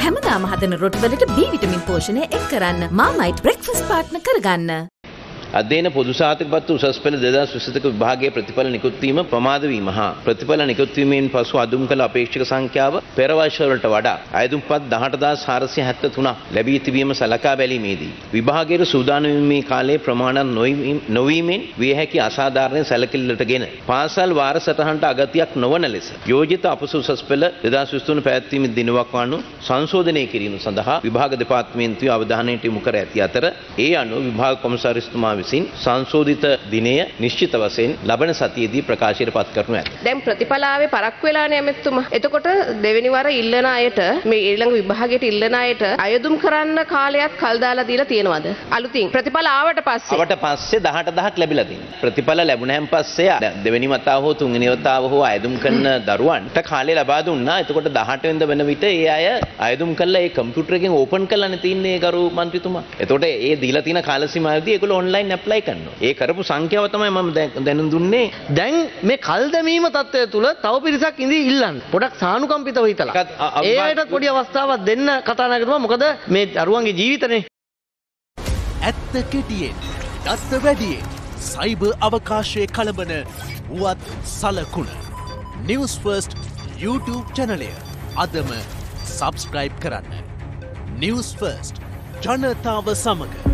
හැමදාම හදන රොටි වලට B විටමින් පෝෂණය එක් කරන්න මාමයිට් බ්‍රෙක්ෆාස්ට් පාර්ට්නර් කරගන්න. අධ්‍යයන පොදු සාතිකපත්තු උසස් පෙළ 2022 විභාගයේ ප්‍රතිඵල නිකුත් වීම ප්‍රමාද වීම හා ප්‍රතිඵල නිකුත් වීමෙන් පසු අදුම් කළ අපේක්ෂක සංඛ්‍යාව පෙර වර්ෂ වලට වඩා අයදුම්පත් 18473ක් ලැබී තිබීම සලකා බැලීමේදී විභාගයේ සූදානම් වීමේ කාලයේ ප්‍රමාණවත් නොවීමෙන් විය හැකි අසාධාරණ සැලකිල්ලටගෙන පාසල් වාර සටහනට අගතියක් නොවන ලෙස යෝජිත අපස උසස් පෙළ 2023 පැවැත්වීමේ දිනවක් වනු සංශෝධනය කිරීම සඳහා විභාග දෙපාර්තමේන්තුවේ අවධානයට යොමු කර ඇති අතර ඒ අනුව විභාග කොමසාරිස්තුමා විසින් සංශෝධිත දිනය නිශ්චිත වශයෙන් ලබන සතියේදී ප්‍රකාශයට පත් කරනු ඇත. දැන් ප්‍රතිඵලාවේ පරක්කු වෙලානේ ඇමෙතුමා. එතකොට දෙවෙනි වර ඉල්ලන අයට මේ ඊළඟ විභාගයට ඉල්ලන අයට අයදුම් කරන්න කාලයක් කල් දාලා දීලා තියෙනවද? අලුතින් ප්‍රතිඵල ආවට පස්සේ 18000ක් ලැබිලා තියෙනවා. ප්‍රතිඵල ලැබුණාන් පස්සේ දෙවෙනි වතාව හෝ තුන්වෙනි වතාව හෝ අයදුම් කරන දරුවන්ට කාලය ලබා දුන්නා. එතකොට 18 වෙනිදා වෙන විට ඒ අය අයදුම් කළා ඒ කම්පියුටර් එකෙන් ඕපන් කරලානේ තින්නේ ගරු මන්ත්‍රීතුමා. එතකොට ඒ දීලා තියෙන කාල සීමාවේදී ඒගොල්ලෝ ඔන්ලයින් ඇප්ලයි කරනවා. ඒ කරපු සංඛ්‍යාව තමයි මම දැනුම් දුන්නේ. දැන් මේ කල් දැමීම තත්ත්වය තුල තව පිරිසක් ඉඳී ඉල්ලන්න. පොඩක් සානුකම්පිතව හිතලා. ඒ අයටත් පොඩි අවස්ථාවක් දෙන්න කතා නගතුමා. මොකද මේ දරුවන්ගේ ජීවිතනේ. ඇත්ත කෙටියෙන්, දත්ත වැඩියෙන්, සයිබර් අවකාශයේ කලබන වුවත් සලකුණ. News First YouTube channelය අදම subscribe කරන්න. News First ජනතාව සමග